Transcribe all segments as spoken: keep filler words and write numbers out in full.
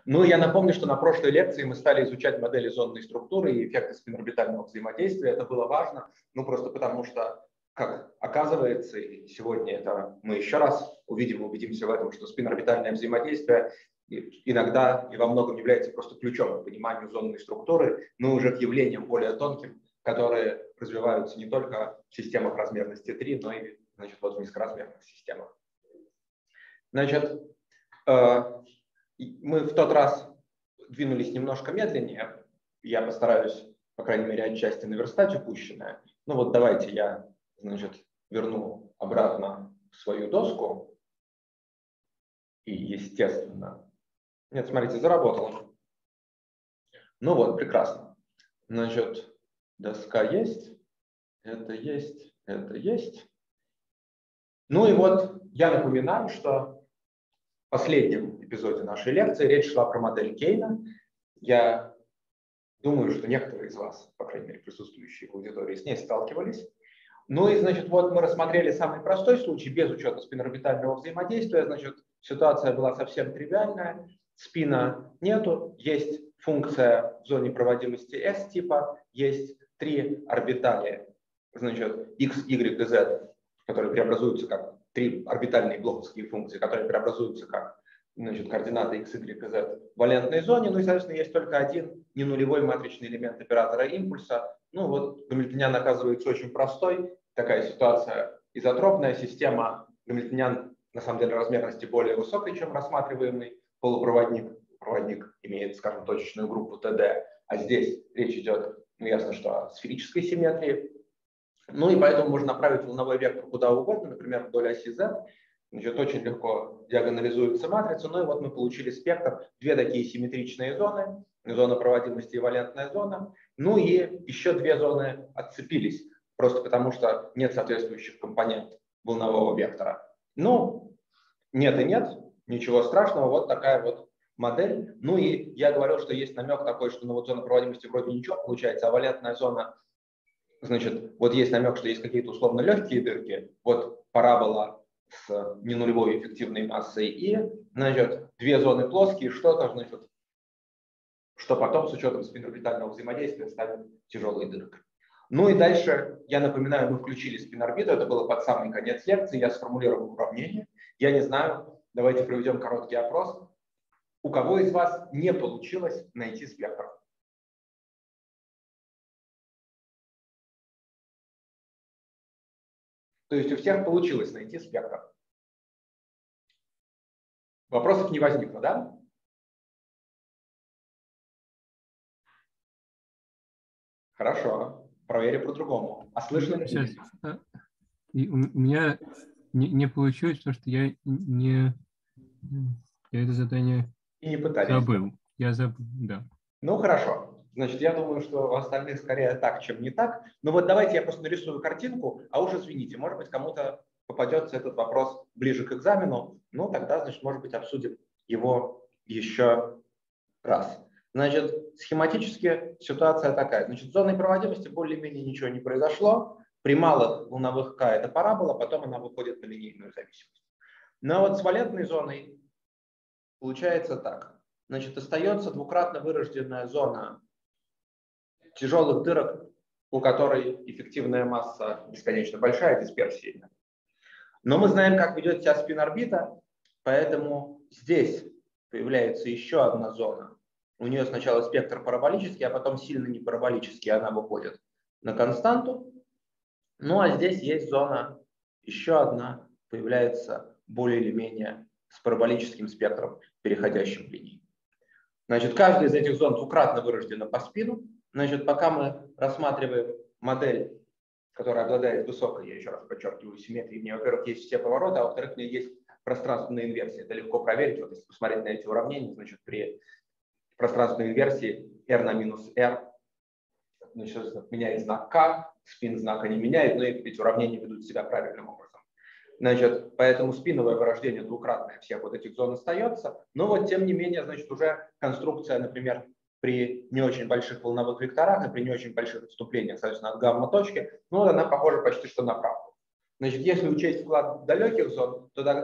Ну, я напомню, что на прошлой лекции мы стали изучать модели зонной структуры и эффекты спинорбитального взаимодействия. Это было важно, ну, просто потому что, как оказывается, и сегодня это мы еще раз увидим, убедимся в этом, что спинорбитальное взаимодействие иногда и во многом является просто ключом к пониманию зонной структуры, но уже к явлениям более тонким, которые развиваются не только в системах размерности три, но и, значит, вот в низкоразмерных системах. Значит, мы в тот раз двинулись немножко медленнее. Я постараюсь, по крайней мере, отчасти наверстать упущенное. Ну вот давайте я, значит, верну обратно в свою доску. И, естественно... Нет, смотрите, заработало. Ну вот, прекрасно. Значит, доска есть, это есть, это есть. Ну и вот я напоминаю, что в последнем эпизоде нашей лекции речь шла про модель Кейна. Я думаю, что некоторые из вас, по крайней мере, присутствующие в аудитории, с ней сталкивались. Ну и, значит, вот мы рассмотрели самый простой случай, без учета спинорбитального взаимодействия. Значит, ситуация была совсем тривиальная. Спина нету, есть функция в зоне проводимости S типа, есть три орбитали, значит, x, y и z, которые преобразуются как три орбитальные блоковские функции, которые преобразуются как, значит, координаты x, y и z в валентной зоне. Ну и, соответственно, есть только один ненулевой матричный элемент оператора импульса. Ну вот Гамильтониан оказывается очень простой. Такая ситуация изотропная система. Гамильтониан на самом деле размерности более высокой, чем рассматриваемый полупроводник. Проводник имеет, скажем, точечную группу тэ дэ, а здесь речь идет, ну, ясно, что о сферической симметрии. Ну и поэтому можно направить волновой вектор куда угодно, например, вдоль оси z. Значит, очень легко диагонализуется матрица. Ну и вот мы получили спектр, две такие симметричные зоны, зона проводимости и валентная зона. Ну и еще две зоны отцепились, просто потому что нет соответствующих компонент волнового вектора. Ну, нет и нет, ничего страшного, вот такая вот модель. Ну и я говорил, что есть намек такой, что ну, вот зона проводимости вроде ничего получается, а валентная зона, значит, вот есть намек, что есть какие-то условно легкие дырки, вот парабола с ненулевой эффективной массой и, значит, две зоны плоские, что-то, значит, что потом с учетом спинорбитального взаимодействия станет тяжелой дыркой. Ну и дальше, я напоминаю, мы включили спинорбиту, это было под самый конец лекции, я сформулировал уравнение. Я не знаю, давайте проведем короткий опрос. У кого из вас не получилось найти спектр? То есть у всех получилось найти спектр. Вопросов не возникло, да? Хорошо, проверю по-другому. А слышно ли? Сейчас. И у меня не, не получилось, потому что я не... Я это задание И не пытались. забыл. Я забыл, да. Ну, хорошо. Значит, я думаю, что у остальных скорее так, чем не так. Но вот давайте я просто нарисую картинку, а уж извините, может быть, кому-то попадется этот вопрос ближе к экзамену. Ну, тогда, значит, может быть, обсудим его еще раз. Значит, схематически ситуация такая. Значит, с зоной проводимости более-менее ничего не произошло. При малых волновых К это парабола, потом она выходит на линейную зависимость. Но вот с валентной зоной получается так. Значит, остается двукратно вырожденная зона тяжелых дырок, у которой эффективная масса бесконечно большая, дисперсия. Но мы знаем, как ведет себя спин-орбита, поэтому здесь появляется еще одна зона. У нее сначала спектр параболический, а потом сильно не параболический, она выходит на константу. Ну а здесь есть зона, еще одна, появляется более или менее с параболическим спектром, переходящим в линии. Значит, каждая из этих зон двукратно вырождена по спину. Значит, пока мы рассматриваем модель, которая обладает высокой, я еще раз подчеркиваю, симметрией, в ней, во-первых, есть все повороты, а во-вторых, в ней есть пространственная инверсия. Это легко проверить. Вот если посмотреть на эти уравнения, значит, при пространственной инверсии R на минус R, значит, меняет знак К, спин знака не меняет, но эти уравнения ведут себя правильным образом. Значит, поэтому спиновое вырождение двукратное всех вот этих зон остается, но вот тем не менее, значит, уже конструкция, например, при не очень больших волновых векторах и при не очень больших отступлениях, соответственно, от гамма-точки, ну, она похожа почти что на правду. Значит, если учесть вклад далеких зон, то тогда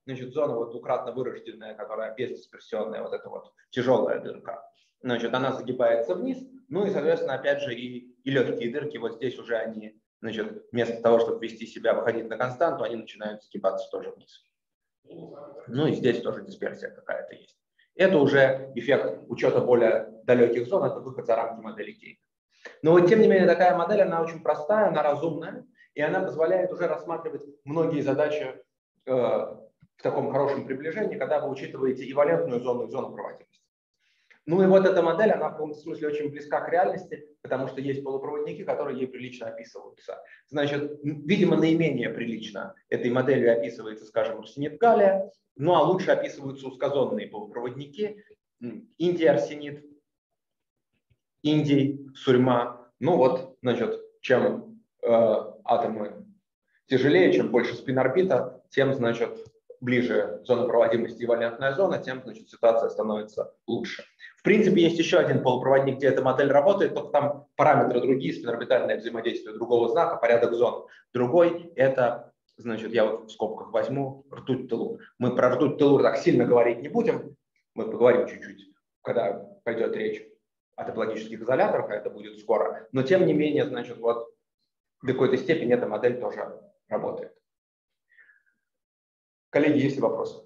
значит, зона вот двукратно вырожденная, которая бездисперсионная, вот эта вот тяжелая дырка, значит, она загибается вниз, ну и, соответственно, опять же, и, и легкие дырки, вот здесь уже они, значит, вместо того, чтобы вести себя, выходить на константу, они начинают загибаться тоже вниз. Ну и здесь тоже дисперсия какая-то есть. Это уже эффект учета более далеких зон, это выход за рамки модели Кейна. Но вот, тем не менее, такая модель, она очень простая, она разумная, и она позволяет уже рассматривать многие задачи э, в таком хорошем приближении, когда вы учитываете и валентную зону, и зону проводимости. Ну и вот эта модель, она в каком-то смысле очень близка к реальности, потому что есть полупроводники, которые ей прилично описываются. Значит, видимо, наименее прилично этой моделью описывается, скажем, арсенид галлия, ну а лучше описываются узкозонные полупроводники, индий арсенид, индий, сурьма. Ну вот, значит, чем э, атомы тяжелее, чем больше спин-орбита, тем, значит, ближе зона проводимости и валентная зона, тем, значит, ситуация становится лучше. В принципе, есть еще один полупроводник, где эта модель работает, только там параметры другие, спинорбитальное взаимодействие другого знака, порядок зон другой. Это, значит, я вот в скобках возьму ртуть-телур. Мы про ртуть-телур так сильно говорить не будем, мы поговорим чуть-чуть, когда пойдет речь о топологических изоляторах, а это будет скоро. Но тем не менее, значит, вот в какой-то степени эта модель тоже работает. Коллеги, есть ли вопросы?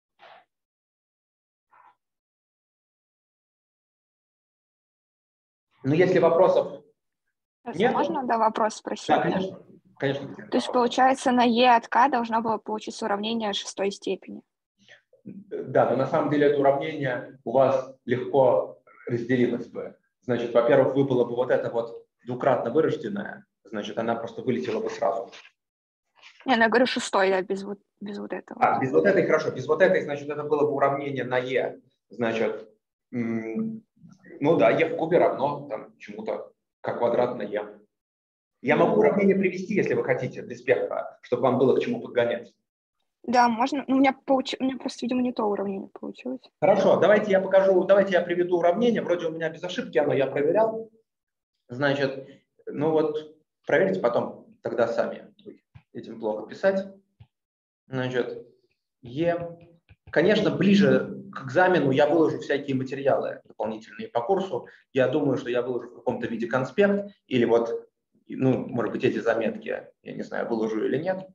Ну, если вопросов нет... Можно, да, вопрос спросить? Да, конечно. конечно. То есть, получается, на Е от К должно было получиться уравнение шестой степени. Да, но на самом деле это уравнение у вас легко разделилось бы. Значит, во-первых, выпало бы вот это вот двукратно вырожденное, значит, она просто вылетела бы сразу. Не, ну я говорю шестой, да, без вот, без вот этого. А, без вот этой, хорошо, без вот этой, значит, это было бы уравнение на Е. Значит, ну да, Е в кубе равно там чему-то, как квадрат на Е. Я могу уравнение привести, если вы хотите, для спектра, чтобы вам было к чему подгонять. Да, можно. Ну, у меня, получ... у меня просто, видимо, не то уравнение получилось. Хорошо, давайте я покажу, давайте я приведу уравнение. Вроде у меня без ошибки оно, я проверял. Значит, ну вот, проверьте потом тогда сами. Этим плохо писать. Значит, Е. Конечно, ближе к экзамену я выложу всякие материалы дополнительные по курсу. Я думаю, что я выложу в каком-то виде конспект или вот, ну, может быть, эти заметки, я не знаю, выложу или нет.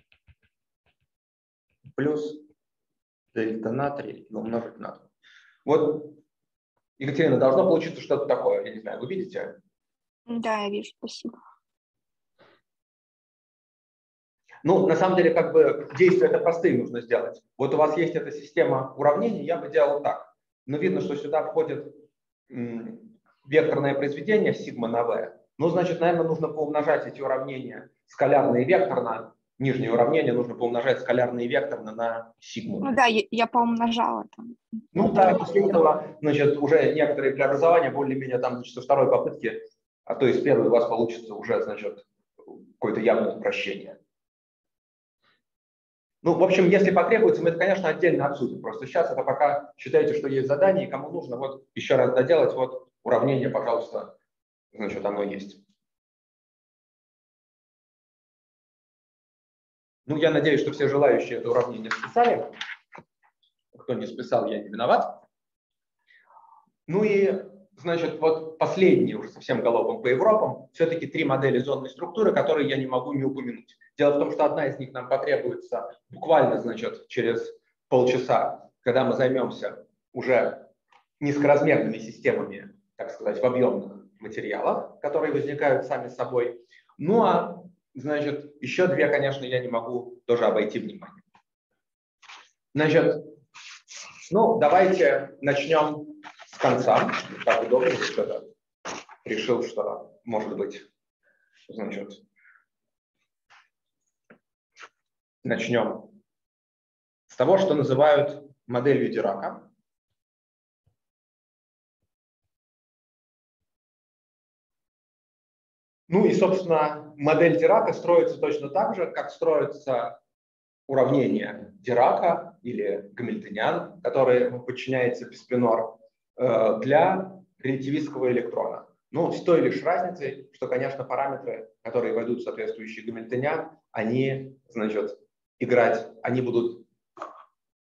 Плюс дельта натрий умножить на два. Вот, Екатерина, должно получиться что-то такое. Я не знаю, вы видите? Да, я вижу, спасибо. Ну, на самом деле, как бы действия это простые нужно сделать. Вот у вас есть эта система уравнений, я бы делал так. Но видно, что сюда входит м, векторное произведение сигма на v. Ну, значит, наверное, нужно поумножать эти уравнения скалярно и векторно. Нижнее уравнение нужно поумножать скалярно и векторно на сигму. Ну да, я, я поумножала там. Ну да, после этого, значит, уже некоторые преобразования более-менее там, значит, со второй попытки, а то и с первой у вас получится уже, значит, какое-то явное упрощение. Ну, в общем, если потребуется, мы это, конечно, отдельно обсудим. Просто сейчас это пока считайте, что есть задание, и кому нужно вот еще раз доделать, вот уравнение, пожалуйста, значит, оно есть. Ну, я надеюсь, что все желающие это уравнение списали. Кто не списал, я не виноват. Ну и, значит, вот последние уже совсем галопом по Европам, все-таки три модели зонной структуры, которые я не могу не упомянуть. Дело в том, что одна из них нам потребуется буквально, значит, через полчаса, когда мы займемся уже низкоразмерными системами, так сказать, в объемных материалах, которые возникают сами собой. Ну а, значит, еще две, конечно, я не могу тоже обойти вниманием. Значит, ну, давайте начнем с конца. Так удобно, что-то решил, что, может быть, значит, начнем с того, что называют моделью Дирака. Ну и, собственно, модель Дирака строится точно так же, как строится уравнение Дирака или Гамильтониан, который подчиняется Писпинор, для релятивистского электрона. Ну, с той лишь разницей, что, конечно, параметры, которые войдут в соответствующий Гамильтониан, они, значит, играть, они будут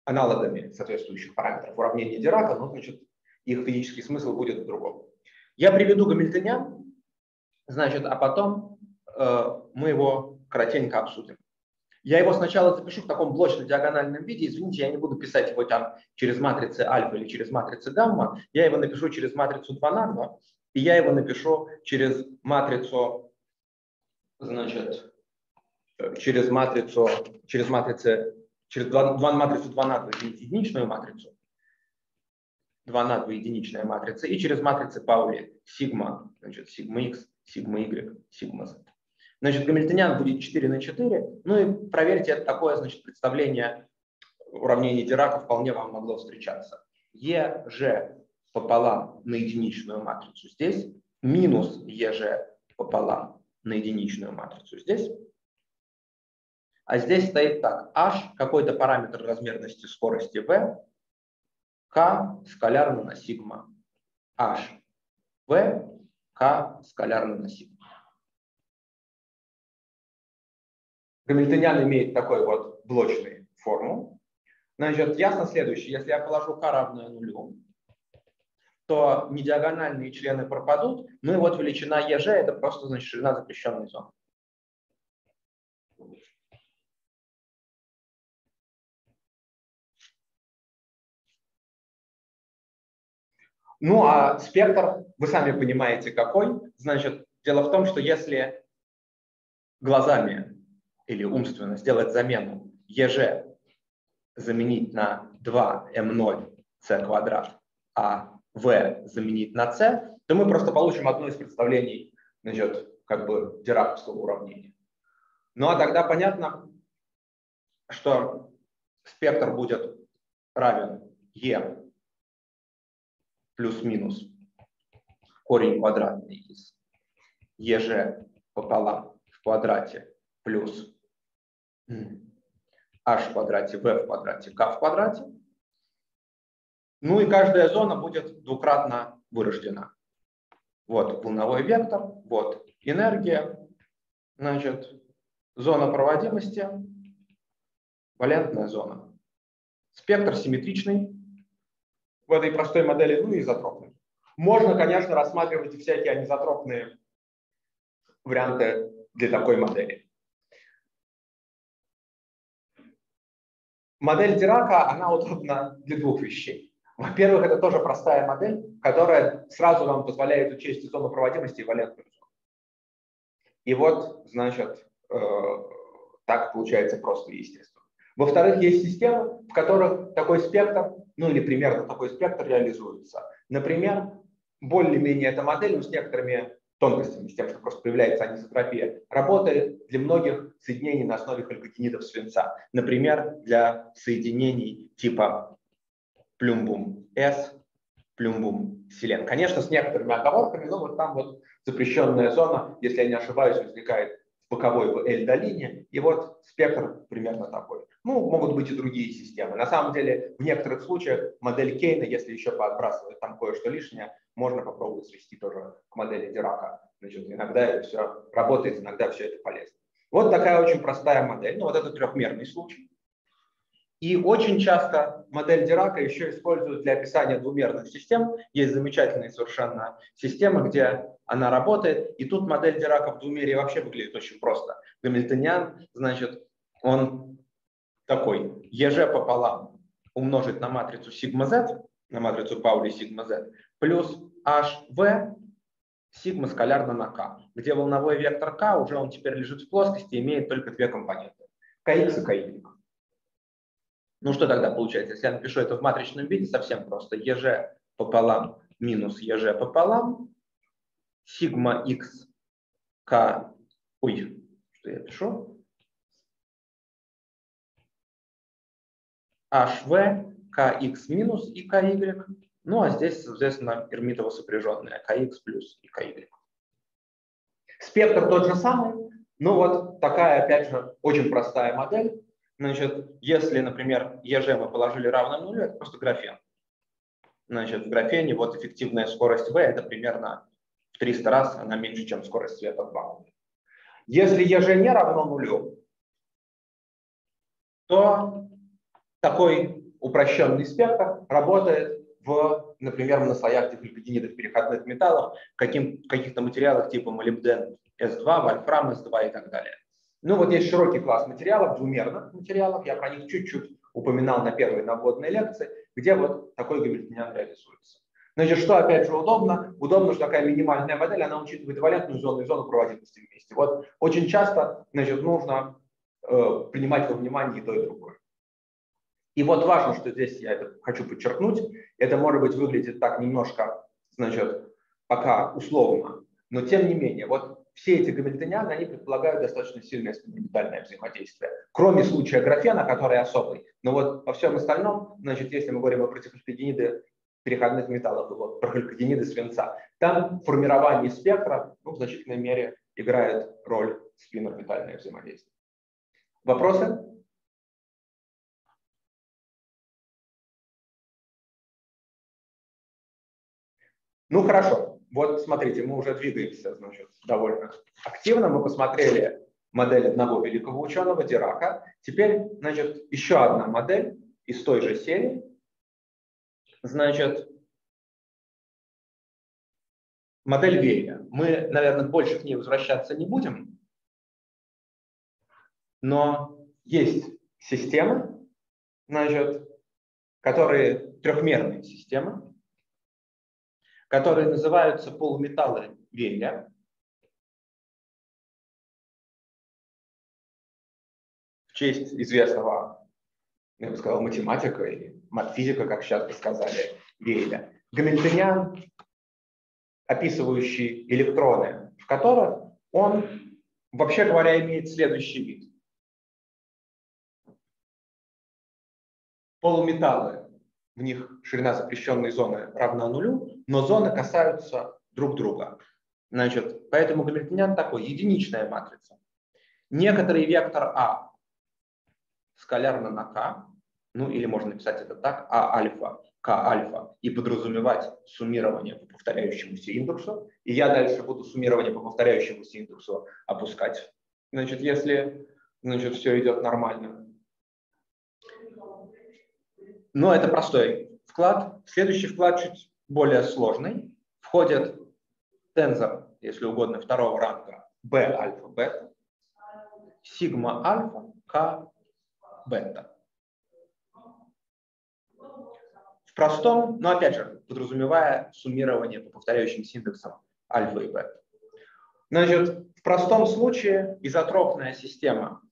аналогами соответствующих параметров уравнения Дирака, но, значит, их физический смысл будет в другом. Я приведу гамильтониан, значит, а потом э, мы его коротенько обсудим. Я его сначала запишу в таком блочно-диагональном виде. Извините, я не буду писать его там через матрицы альфа или через матрицы гамма. Я его напишу через матрицу два на два, и я его напишу через матрицу, значит, через матрицу, через матрицы, через два, два, матрицу два на два, единичную матрицу, два на два единичная матрица, и через матрицы Паули сигма, значит, сигма x, сигма y, сигма z. Значит, гамильтониан будет четыре на четыре. Ну и проверьте, это такое, значит, представление уравнения Дирака вполне вам могло встречаться. ЕЖ пополам на единичную матрицу здесь, минус ЕЖ пополам на единичную матрицу здесь. А здесь стоит так. H какой-то параметр размерности скорости V, K скалярно на сигма. H, V, K скалярно на сигма. Гамильтониан имеет такой вот блочную форму. Значит, ясно следующее. Если я положу k равное нулю, то недиагональные члены пропадут. Ну и вот величина ЕЖ — это просто, значит, ширина запрещенной зоны. Ну а спектр, вы сами понимаете какой. Значит, дело в том, что если глазами или умственно сделать замену ЕЖ заменить на два эм ноль c квадрат, а V заменить на c, то мы просто получим одно из представлений, значит, как бы дираковского уравнения. Ну а тогда понятно, что спектр будет равен E плюс-минус корень квадратный из ЕЖ пополам в квадрате плюс h в квадрате, v в квадрате, k в квадрате. Ну и каждая зона будет двукратно вырождена. Вот волновой вектор, вот энергия, значит, зона проводимости, валентная зона. Спектр симметричный в этой простой модели, ну и изотропный. Можно, конечно, рассматривать и всякие анизотропные варианты для такой модели. Модель Дирака, она удобна для двух вещей. Во-первых, это тоже простая модель, которая сразу вам позволяет учесть зону проводимости и валентную зону. И вот, значит, э, так получается просто и естественно. Во-вторых, есть системы, в которых такой спектр, ну или примерно такой спектр реализуется. Например, более-менее эта модель, ну, с некоторыми тонкостями, с тем, что просто появляется анизотропия, работает для многих соединений на основе халькотинидов свинца. Например, для соединений типа плюмбум-С, плюмбум-селен. Конечно, с некоторыми оговорками, но вот там вот запрещенная зона, если я не ошибаюсь, возникает в боковой в L-долине, и вот спектр примерно такой. Ну, могут быть и другие системы. На самом деле, в некоторых случаях модель Кейна, если еще поотбрасывать там кое-что лишнее, можно попробовать свести тоже к модели Дирака. Значит, иногда это все работает, иногда все это полезно. Вот такая очень простая модель. Ну, вот это трехмерный случай. И очень часто модель Дирака еще используют для описания двумерных систем. Есть замечательные совершенно системы, где она работает. И тут модель Дирака в двумерии вообще выглядит очень просто. Гамильтониан, значит, он такой. ЕЖ пополам умножить на матрицу сигма z, на матрицу Паули сигма z, плюс hv сигма скалярно на k, где волновой вектор k уже он теперь лежит в плоскости, имеет только две компоненты. kx и ky. Ну что тогда получается? Если я напишу это в матричном виде, совсем просто. ЕЖ пополам минус ЕЖ пополам, сигма x, k, ой, что я пишу? hv, kx минус и ky. Ну а здесь, соответственно, Эрмитово сопряженное kx плюс и ky. Спектр тот же самый, но вот такая, опять же, очень простая модель. Значит, если, например, ЕЖ мы положили равным нулю, это просто графен. Значит, в графене вот эффективная скорость V это примерно в триста раз, она меньше, чем скорость света в вакууме. Если ЕЖ не равно нулю, то такой упрощенный спектр работает в, например, на слоях дифлюпидинидов переходных металлов, каким, каких-то материалах типа молибден эс два, вольфрам эс два и так далее. Ну вот есть широкий класс материалов, двумерных материалов, я про них чуть-чуть упоминал на первой наводной лекции, где вот такой гамильтониан реализуется. Значит, что опять же удобно? Удобно, что такая минимальная модель, она учитывает валентную зону и зону проводимости вместе. Вот очень часто, значит, нужно э, принимать во внимание и то, и другое. И вот важно, что здесь я это хочу подчеркнуть, это, может быть, выглядит так немножко, значит, пока условно, но тем не менее, вот все эти гамильтонианы, они предполагают достаточно сильное спинорбитальное взаимодействие. Кроме случая графена, который особый. Но вот во всем остальном, значит, если мы говорим о противофлюидиниды переходных металлов, вот, про халькодиниды свинца, там формирование спектра ну, в значительной мере играет роль спинорбитальное взаимодействие. Вопросы? Ну хорошо, вот смотрите, мы уже двигаемся, значит, довольно активно. Мы посмотрели модель одного великого ученого Дирака. Теперь, значит, еще одна модель из той же серии. Значит, модель Вейля. Мы, наверное, больше к ней возвращаться не будем, но есть системы, значит, которые трехмерные системы, которые называются полуметаллы Вейля. В честь известного, я бы сказал, математика или матфизика, как сейчас бы сказали, Вейля. Гамильтониан, описывающий электроны, в которых он, вообще говоря, имеет следующий вид. Полуметаллы, в них ширина запрещенной зоны равна нулю, но зоны касаются друг друга. Значит, поэтому гамильтониан такой, единичная матрица. Некоторый вектор А скалярно на К, ну или можно написать это так, А альфа, К альфа, и подразумевать суммирование по повторяющемуся индексу. И я дальше буду суммирование по повторяющемуся индексу опускать. Значит, если значит, все идет нормально. Но это простой вклад. Следующий вклад чуть более сложный. Входит тензор, если угодно, второго ранга B альфа бета, сигма альфа, К бета. В простом, но опять же, подразумевая суммирование по повторяющимся индексам альфа и бета. Значит, в простом случае изотропная система,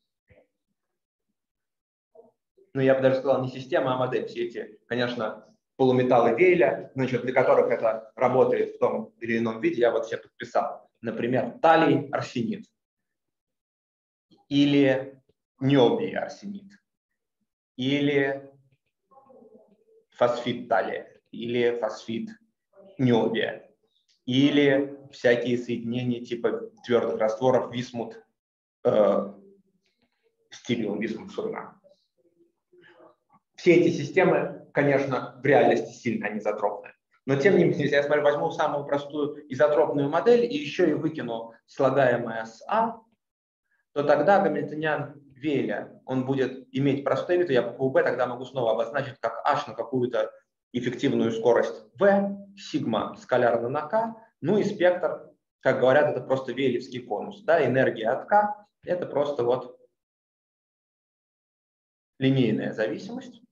ну я бы даже сказал не система, а модель, все эти, конечно, полуметаллы Вейля, значит, для которых это работает в том или ином виде, я вот все подписал. Например, талий арсенид или ниобий арсенид или фосфид талия или фосфид ниобия или всякие соединения типа твердых растворов висмут э, стилиум, висмут сурна. Все эти системы, конечно, в реальности сильно анизотропны. Но тем не менее, если я смотрю, возьму самую простую изотропную модель и еще и выкину слагаемое с А, то тогда гамильтониан Вейля, он будет иметь простой вид, и я по УБ тогда могу снова обозначить как H на какую-то эффективную скорость V, сигма скалярно на K, ну и спектр, как говорят, это просто вейлевский конус. Да, энергия от K – это просто вот линейная зависимость.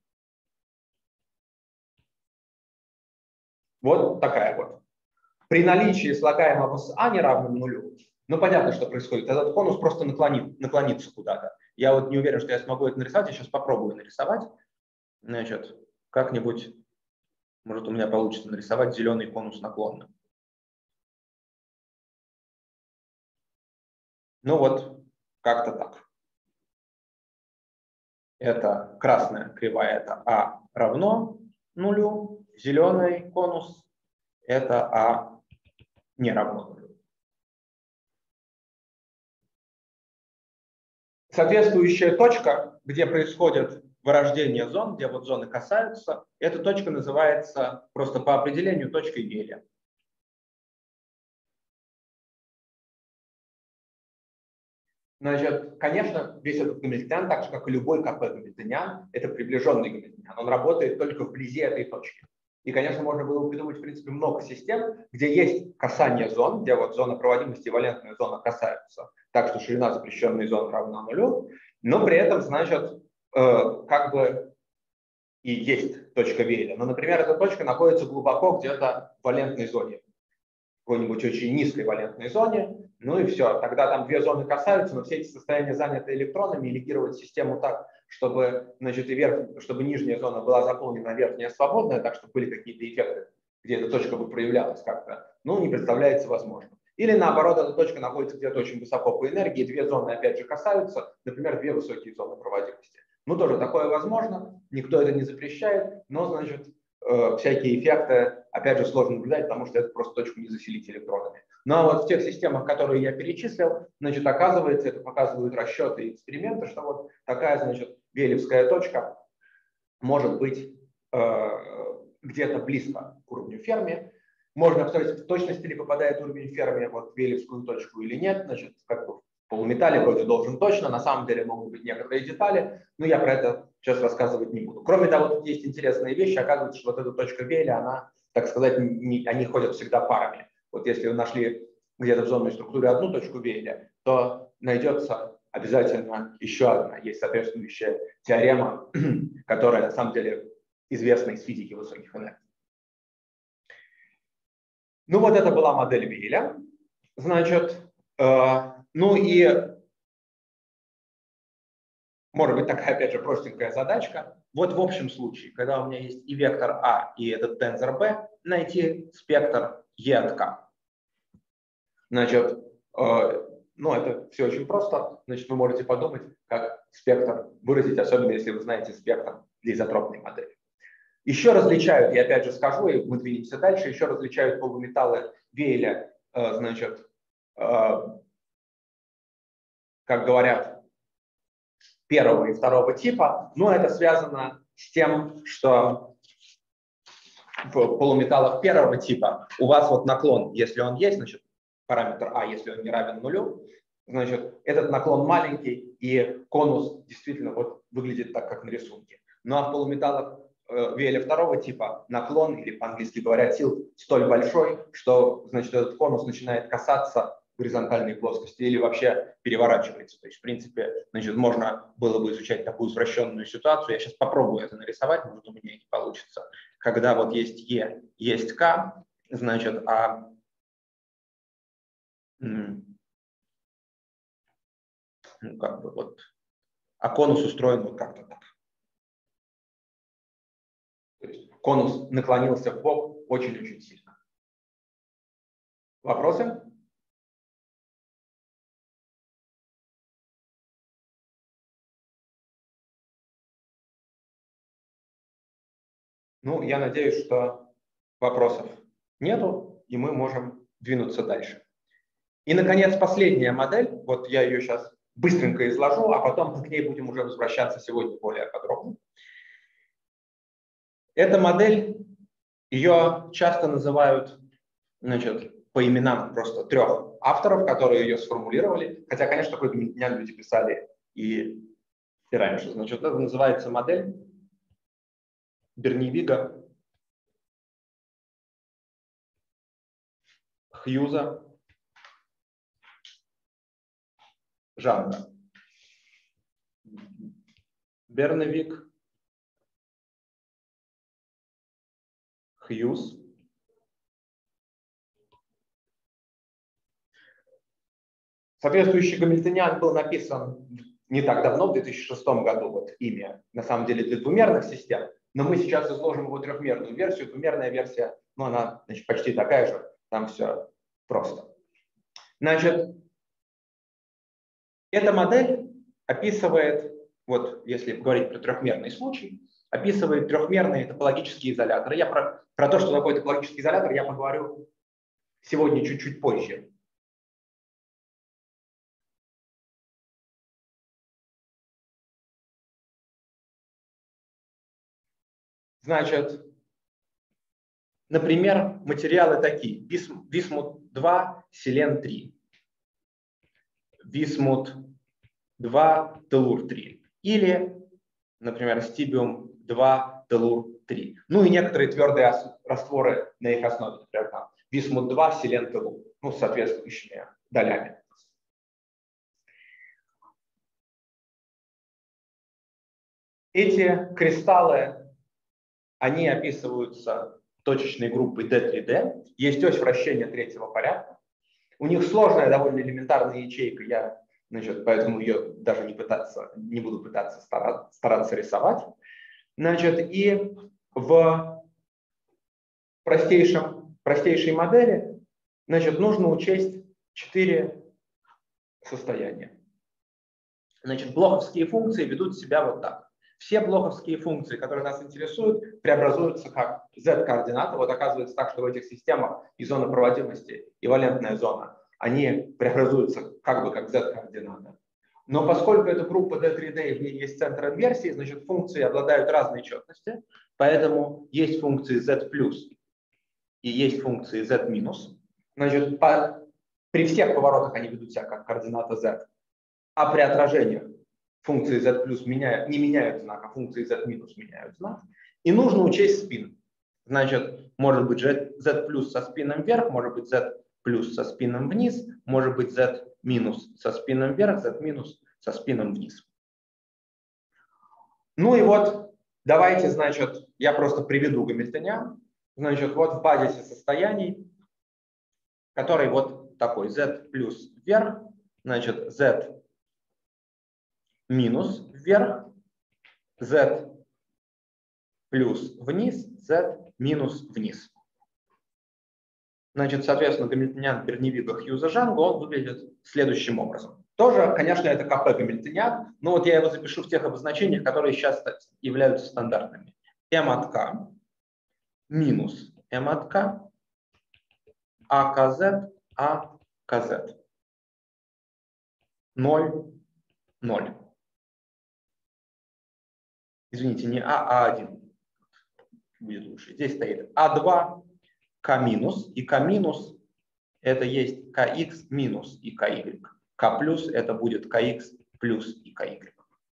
Вот такая вот. При наличии слагаемого с А не равным нулю, ну понятно, что происходит. Этот конус просто наклонит, наклонится куда-то. Я вот не уверен, что я смогу это нарисовать. Я сейчас попробую нарисовать. Значит, как-нибудь, может, у меня получится нарисовать зеленый конус наклонным. Ну вот, как-то так. Это красная кривая, это А равно нулю. Зеленый конус – это А не равно нулю. Соответствующая точка, где происходит вырождение зон, где вот зоны касаются, эта точка называется просто по определению точкой Вейля. Значит, конечно, весь этот гамильтониан, так же, как и любой КП-гамильтониан, это приближенный гамильтониан. Он работает только вблизи этой точки. И, конечно, можно было бы придумать, в принципе, много систем, где есть касание зон, где вот зона проводимости и валентная зона касаются, так что ширина запрещенной зоны равна нулю, но при этом, значит, э, как бы и есть точка Вейля. Но, например, эта точка находится глубоко где-то в валентной зоне, в какой-нибудь очень низкой валентной зоне, ну и все. Тогда там две зоны касаются, но все эти состояния заняты электронами, и легировать систему так, чтобы, значит, и верх, чтобы нижняя зона была заполнена, а верхняя свободная, так чтобы были какие-то эффекты, где эта точка бы проявлялась как-то, ну, не представляется возможным. Или наоборот, эта точка находится где-то очень высоко по энергии, две зоны опять же касаются, например, две высокие зоны проводимости. Ну, тоже такое возможно, никто это не запрещает, но, значит, э, всякие эффекты, опять же, сложно наблюдать, потому что это просто точку не заселить электронами. Ну, а вот в тех системах, которые я перечислил, значит, оказывается, это показывают расчеты и эксперименты, что вот такая, значит, вейлевская точка может быть э, где-то близко к уровню Ферми. Можно посмотреть, в точности ли попадает уровень Ферми вот, в вейлевскую точку или нет. Значит, как бы в полуметалле вроде должен точно, на самом деле могут быть некоторые детали, но я про это сейчас рассказывать не буду. Кроме того, тут есть интересные вещи. Оказывается, что вот эта точка Вейля, она, так сказать, не, они ходят всегда парами. Вот если вы нашли где-то в зонной структуре одну точку Вейля, то найдется обязательно еще одна. Есть соответствующая теорема, которая на самом деле известна из физики высоких энергий. Ну вот это была модель Вейля. Значит, э, ну и может быть такая, опять же, простенькая задачка. Вот в общем случае, когда у меня есть и вектор А, и этот тензор B, найти спектр E от K. Значит, э, ну это все очень просто. Значит, вы можете подумать, как спектр выразить, особенно если вы знаете спектр для изотропной модели. Еще различают, я опять же скажу, и мы двинемся дальше, еще различают полуметаллы Вейля, э, значит, э, как говорят, первого и второго типа, но это связано с тем, что в полуметаллах первого типа у вас вот наклон, если он есть, значит, параметр А, если он не равен нулю, значит, этот наклон маленький, и конус действительно вот выглядит так, как на рисунке. Ну а в полуметаллах э, Вейля второго типа наклон, или по-английски говоря, тилт, столь большой, что, значит, этот конус начинает касаться горизонтальной плоскости или вообще переворачивается. То есть, в принципе, значит, можно было бы изучать такую извращенную ситуацию. Я сейчас попробую это нарисовать, может, у меня не получится. Когда вот есть Е, есть К, значит, а ну, как бы вот, а конус устроен вот как-то так. То есть конус наклонился в бок очень-очень сильно. Вопросы? Ну, я надеюсь, что вопросов нету, и мы можем двинуться дальше. И, наконец, последняя модель. Вот я ее сейчас быстренько изложу, а потом мы к ней будем уже возвращаться сегодня более подробно. Эта модель, ее часто называют, значит, по именам просто трех авторов, которые ее сформулировали. Хотя, конечно, такой гамильтониан люди писали и, и раньше. Значит, это называется модель Берневига, Хьюза, Жанра. Берневиг, Хьюз, соответствующий гамильтониан был написан не так давно, в две тысячи шестом году, вот имя, на самом деле, для двумерных систем, но мы сейчас изложим его трехмерную версию. Двумерная версия, ну, она, значит, почти такая же, там все просто. Значит, эта модель описывает, вот если говорить про трехмерный случай, описывает трехмерные топологические изоляторы. Я про, про то, что такое топологический изолятор, я поговорю сегодня чуть-чуть позже. Значит, например, материалы такие: висмут два, селен три, висмут два телур три. Или, например, стибиум два телур три. Ну и некоторые твердые растворы на их основе, например, там висмут два, селен телур, ну, с соответствующими долями. Эти кристаллы, они описываются точечной группой ди три ди. Есть ось вращения третьего порядка. У них сложная, довольно элементарная ячейка, я, значит, поэтому ее даже не, пытаться, не буду пытаться стараться, стараться рисовать. Значит, и в простейшем, простейшей модели, значит, нужно учесть четыре состояния. Значит, блоховские функции ведут себя вот так. Все блоховские функции, которые нас интересуют, преобразуются как z-координаты. Вот оказывается так, что в этих системах и зона проводимости, и валентная зона, они преобразуются как бы как z-координаты. Но поскольку эта группа ди три ди, в ней есть центр инверсии, значит, функции обладают разной четностью, поэтому есть функции z плюс и есть функции z минус. Значит, по, при всех поворотах они ведут себя как координата z, а при отражениях функции z плюс меняют, не меняют знак, а функции z минус меняют знак. И нужно учесть спин. Значит, может быть z плюс со спином вверх, может быть z плюс со спином вниз, может быть z минус со спином вверх, z минус со спином вниз. Ну и вот, давайте, значит, я просто приведу гамильтониан. Значит, вот в базисе состояний, который вот такой z плюс вверх, значит, z минус вверх, z плюс вниз, z минус вниз. Значит, соответственно, гамильтониан Берневига Хьюза Жанга, он выглядит следующим образом. Тоже, конечно, это КП гамильтониан, но вот я его запишу в тех обозначениях, которые сейчас являются стандартными. m от k минус m от k, а kz, а kz. ноль, ноль. Извините, не А, а один. Будет лучше. Здесь стоит а два, К минус, и К минус это есть Кх минус и Ky. К плюс это будет Кх плюс и Ky.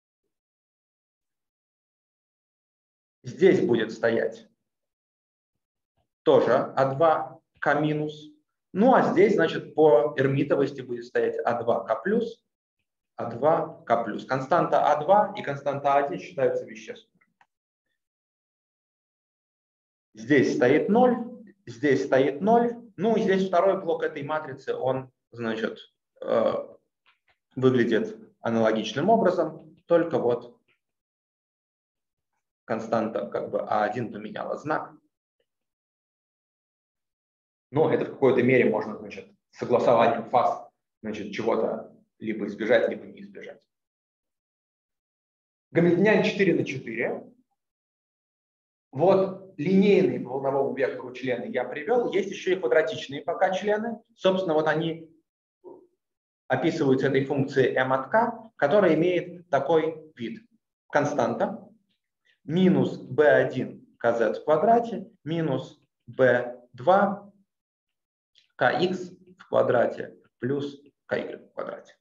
Здесь будет стоять тоже а два, К минус. Ну а здесь, значит, по эрмитовости будет стоять а два, К плюс, а два, К плюс. Константа а два и константа а один считаются вещественными. Здесь стоит ноль, здесь стоит ноль. Ну и здесь второй блок этой матрицы, он, значит, э, выглядит аналогичным образом, только вот константа как бы а один поменяла знак. Но это в какой-то мере можно, значит, согласованием фаз, значит, чего-то либо избежать, либо не избежать. Гамильтониан четыре на четыре. Вот линейные по волновому вектору члены я привел. Есть еще и квадратичные пока члены. Собственно, вот они описываются этой функцией m от k, которая имеет такой вид. Константа минус b один kz в квадрате минус b два kx в квадрате плюс ky в квадрате.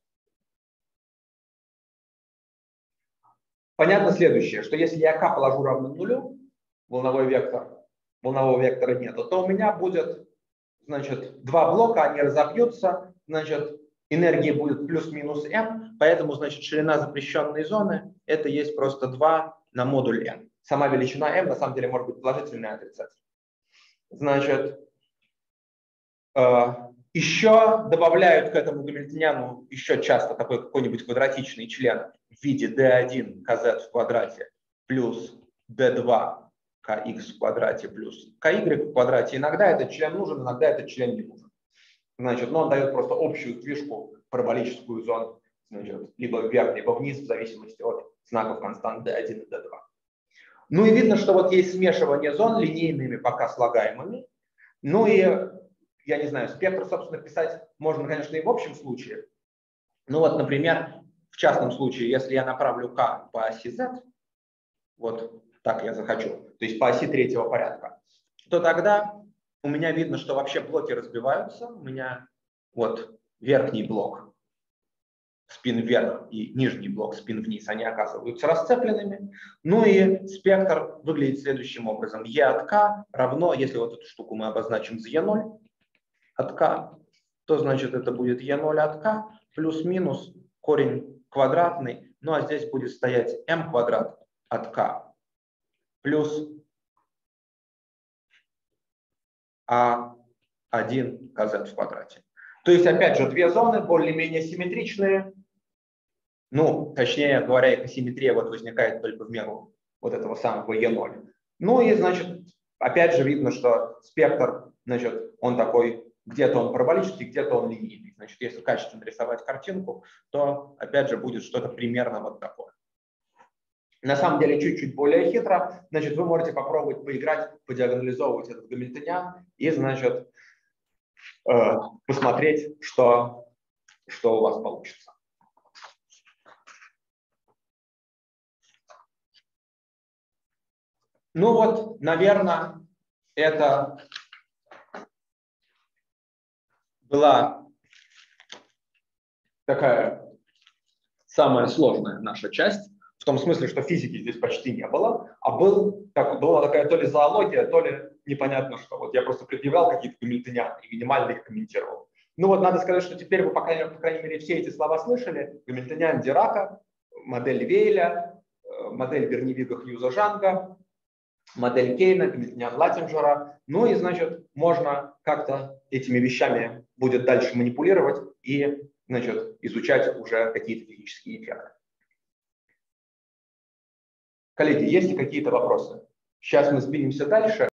Понятно следующее, что если я k положу равным нулю, волновой вектор, волнового вектора нету, то у меня будет, значит, два блока, они разобьются, значит, энергии будет плюс-минус m, поэтому, значит, ширина запрещенной зоны это есть просто два на модуль n. Сама величина m на самом деле может быть положительной и отрицательной. Значит, э, еще добавляют к этому гамильтониану еще часто такой какой-нибудь квадратичный член в виде d один kz в квадрате плюс d два kx в квадрате плюс ky в квадрате. Иногда этот член нужен, иногда этот член не нужен. Значит, но он дает просто общую сдвижку, параболическую зону, значит, либо вверх, либо вниз, в зависимости от знаков констант d один и d два. Ну и видно, что вот есть смешивание зон линейными пока слагаемыми. Ну и, я не знаю, спектр, собственно, писать можно, конечно, и в общем случае. Ну вот, например, в частном случае, если я направлю k по оси z, вот так я захочу, то есть по оси третьего порядка, то тогда у меня видно, что вообще блоки разбиваются. У меня вот верхний блок спин вверх и нижний блок спин вниз, они оказываются расцепленными. Ну и спектр выглядит следующим образом. E от k равно, если вот эту штуку мы обозначим за E ноль от k, то значит это будет E ноль от k плюс-минус корень квадратный, ну а здесь будет стоять m квадрат от k плюс а один kz в квадрате. То есть, опять же, две зоны более-менее симметричные. Ну, точнее говоря, их асимметрия вот возникает только в меру вот этого самого E ноль. Ну и, значит, опять же видно, что спектр, значит, он такой, где-то он параболический, где-то он линейный. Значит, если качественно рисовать картинку, то, опять же, будет что-то примерно вот такое. На самом деле, чуть-чуть более хитро, значит, вы можете попробовать поиграть, подиагонализовывать этот гамильтониан и, значит, э, посмотреть, что, что у вас получится. Ну вот, наверное, это была такая самая сложная наша часть, в том смысле, что физики здесь почти не было, а был, так, была такая то ли зоология, то ли непонятно что. Вот я просто предъявлял какие-то гамильтонианы и минимально их комментировал. Ну вот надо сказать, что теперь вы, по крайней, по крайней мере, все эти слова слышали. Гамильтониан Дирака, модель Вейля, модель Берневига-Хьюза-Жанга, модель Кейна, гамильтониан Латтинджера. Ну и, значит, можно как-то этими вещами будет дальше манипулировать и, значит, изучать уже какие-то физические эффекты. Коллеги, есть ли какие-то вопросы? Сейчас мы сдвинемся дальше.